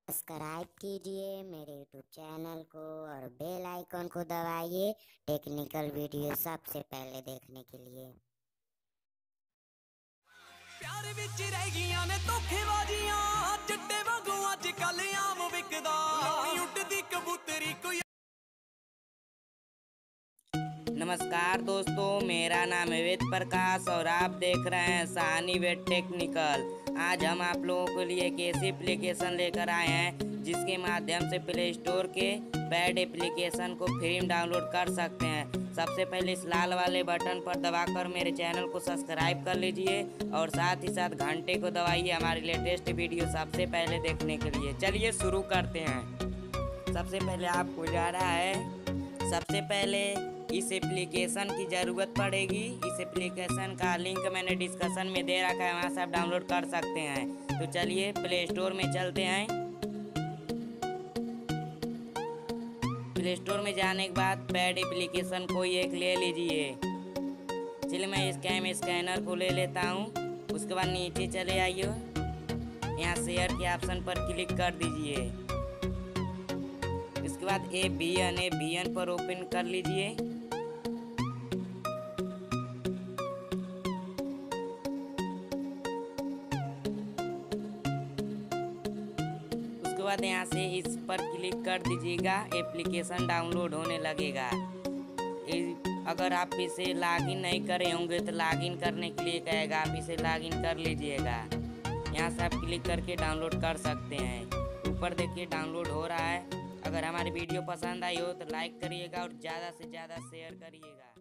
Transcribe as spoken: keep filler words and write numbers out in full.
Subscribe कीजिए मेरे YouTube channel को और बेल आइकन को दबाइए टेक्निकल वीडियो सबसे पहले देखने के लिए। प्यार विच रह गईयां ने धोखेबाजियां चिट्टे वांगू अजकल आम विकदा लोनी उड़दी कबूतरी कोई। नमस्कार दोस्तों, मेरा नाम है वेद प्रकाश और आप देख रहे हैं साहनी वेद टेक्निकल। आज हम आप लोगों के लिए एक ऐसी एप्लीकेशन लेकर आए हैं जिसके माध्यम से प्ले स्टोर के पैड एप्लीकेशन को फ्री में डाउनलोड कर सकते हैं। सबसे पहले इस लाल वाले बटन पर दबाकर मेरे चैनल को सब्सक्राइब कर लीजिए और साथ ही साथ घंटे को दबाइए हमारी लेटेस्ट वीडियो सबसे पहले देखने के लिए। चलिए शुरू करते हैं। सबसे पहले आपको जाना है, सबसे पहले इस एप्लीकेशन की ज़रूरत पड़ेगी। इस एप्लीकेशन का लिंक मैंने डिस्कशन में दे रखा है, वहाँ से आप डाउनलोड कर सकते हैं। तो चलिए प्ले स्टोर में चलते हैं। प्ले स्टोर में जाने के बाद पैड एप्लीकेशन कोई एक ले लीजिए। चलिए मैं स्कैम स्कैनर को ले लेता हूँ। उसके बाद नीचे चले आइए, यहाँ शेयर के ऑप्शन पर क्लिक कर दीजिए। इसके बाद A B N A B N पर ओपन कर लीजिए। उसके बाद यहाँ से इस पर क्लिक कर दीजिएगा, एप्लीकेशन डाउनलोड होने लगेगा। अगर आप इसे लॉगिन नहीं करे होंगे तो लॉगिन करने के लिए कहेगा, आप इसे लॉगिन कर लीजिएगा। यहाँ से आप क्लिक करके डाउनलोड कर सकते हैं। ऊपर देखिए डाउनलोड हो रहा है। अगर हमारी वीडियो पसंद आई हो तो लाइक करिएगा और ज़्यादा से ज़्यादा शेयर करिएगा।